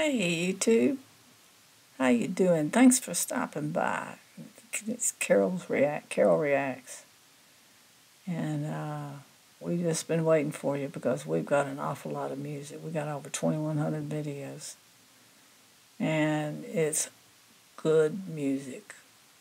Hey YouTube, how you doing? Thanks for stopping by. It's Carol Reacts, and we just been waiting for you because we've got an awful lot of music. We got over 2,100 videos, and it's good music.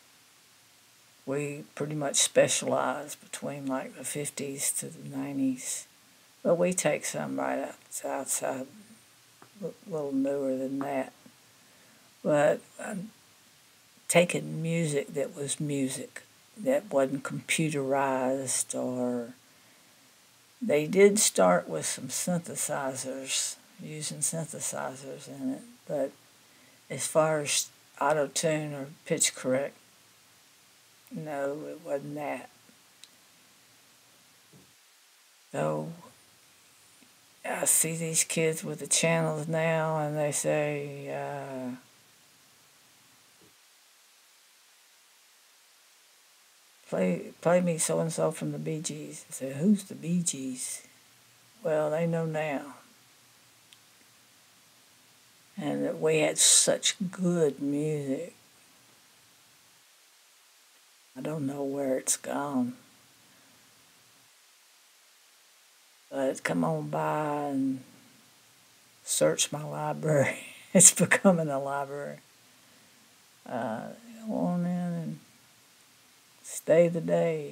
We pretty much specialize between like the 50s to the 90s, but we take some right outside, a little newer than that. But taking music that was music, that wasn't computerized, or they did start with some synthesizers, using synthesizers in it, but as far as auto-tune or pitch correct, no, it wasn't that. So I see these kids with the channels now, and they say, play me so and so from the Bee Gees. I said, who's the Bee Gees? Well, they know now. And that we had such good music. I don't know where it's gone. But come on by and search my library. It's becoming a library. Go on in and stay the day.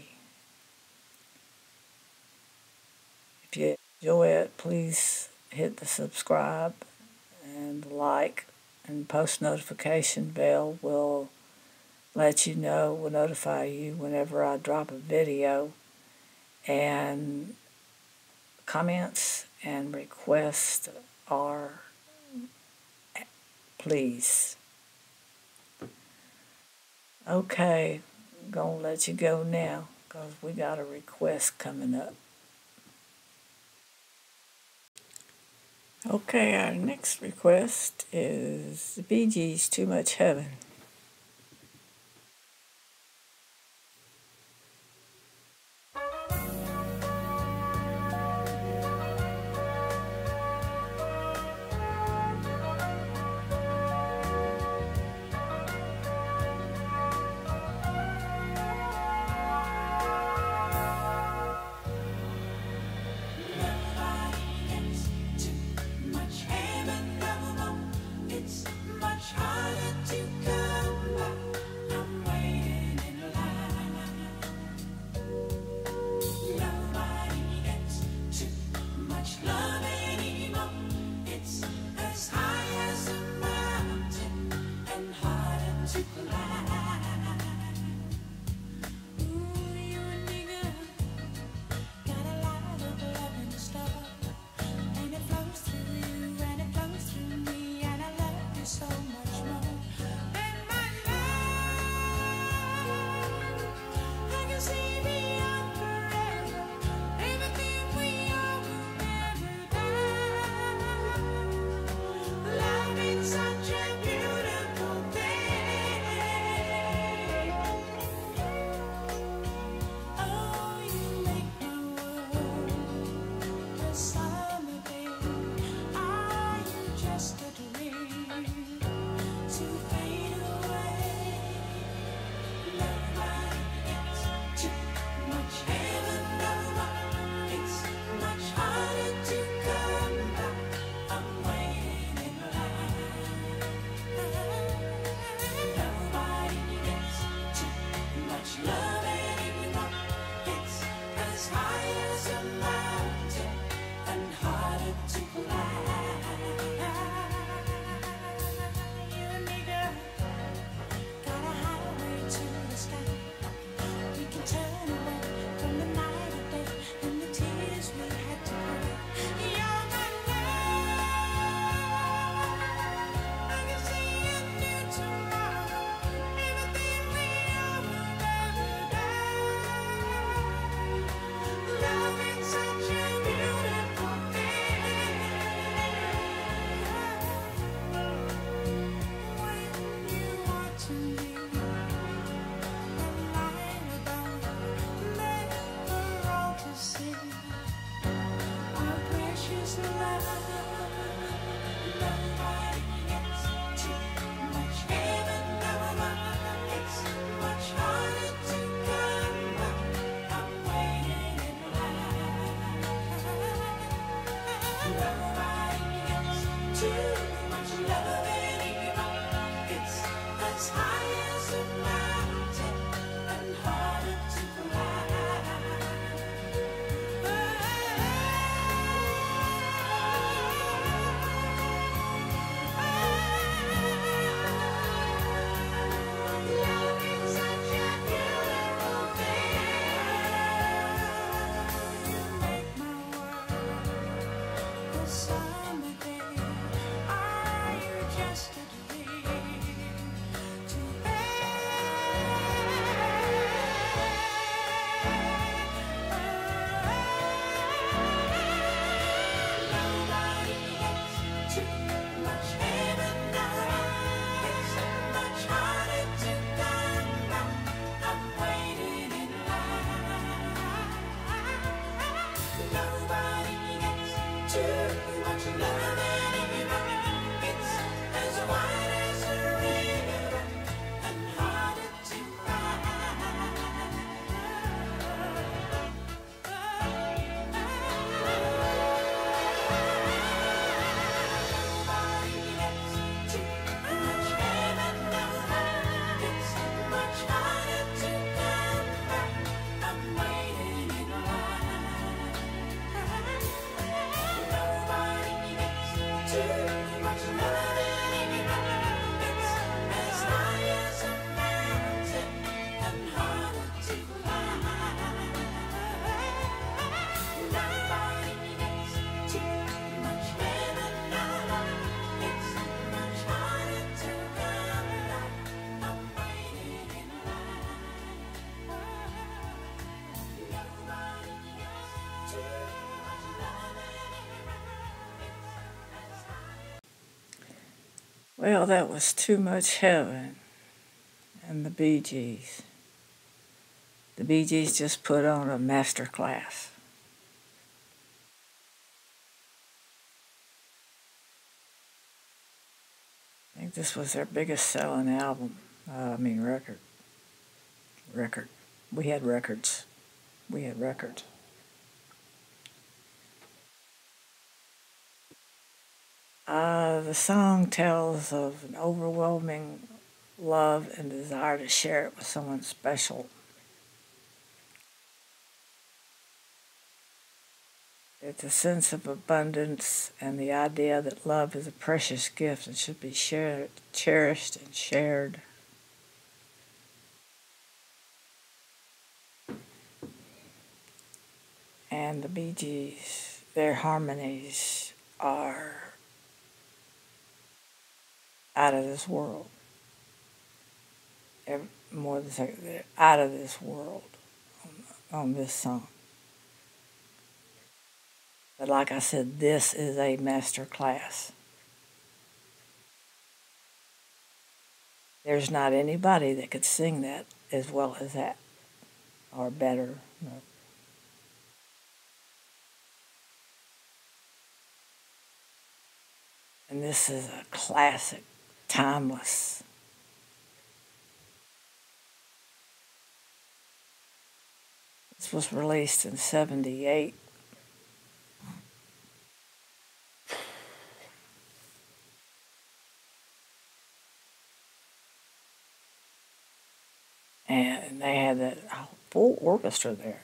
If you enjoy it, please hit the subscribe and like and post notification bell will let you know, will notify you whenever I drop a video. And comments and requests are please. Okay, I'm gonna let you go now because we got a request coming up. Okay, our next request is the Bee Gees' Too Much Heaven. It's much harder to go. Well, that was Too Much Heaven and the Bee Gees. The Bee Gees just put on a master class. I think this was their biggest selling album. Record. Record. We had records. We had records. The song tells of an overwhelming love and desire to share it with someone special. It's a sense of abundance and the idea that love is a precious gift and should be shared, cherished, and shared. And the Bee Gees, their harmonies are out of this world. More than second, they're out of this world on this song. But like I said, this is a master class. There's not anybody that could sing that as well as that, or better. No. And this is a classic, timeless. This was released in '78. And they had that full orchestra there.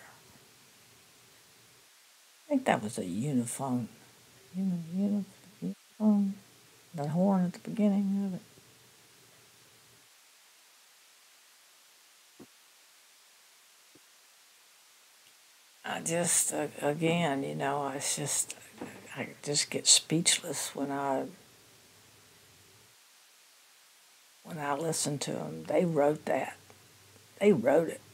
I think that was a uniphone. Uniphone. The horn at the beginning of it. I just, again, I just get speechless when I listen to them. They wrote that. They wrote it.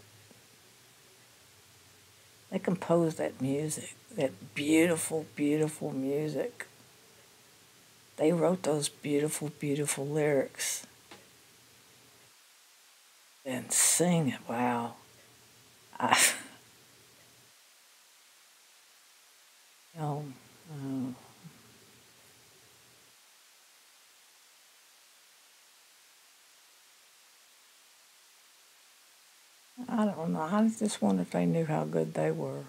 They composed that music, that beautiful, beautiful music. They wrote those beautiful, beautiful lyrics. And sing it, wow. I, you know, uh, I don't know. I just wonder if they knew how good they were.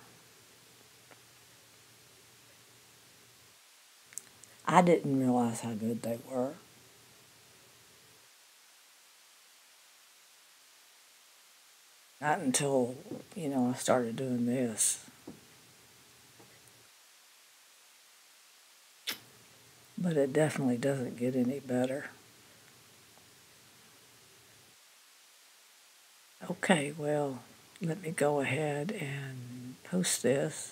I didn't realize how good they were. Not until, I started doing this. But it definitely doesn't get any better. Okay, well, let me go ahead and post this.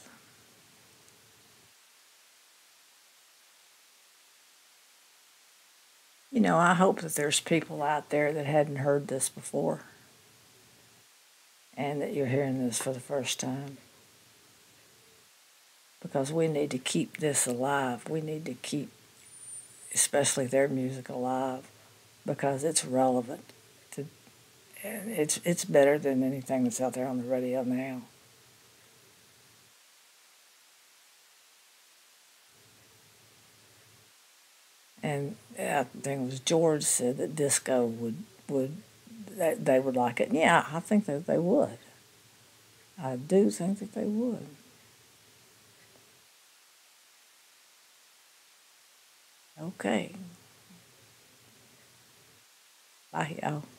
I hope that there's people out there that hadn't heard this before and that you're hearing this for the first time. Because we need to keep this alive. We need to keep, especially their music, alive because it's relevant. And it's better than anything that's out there on the radio now. And I think it was George said that disco would that they would like it. Yeah, I think that they would. I do think that they would. Okay. Bye, y'all.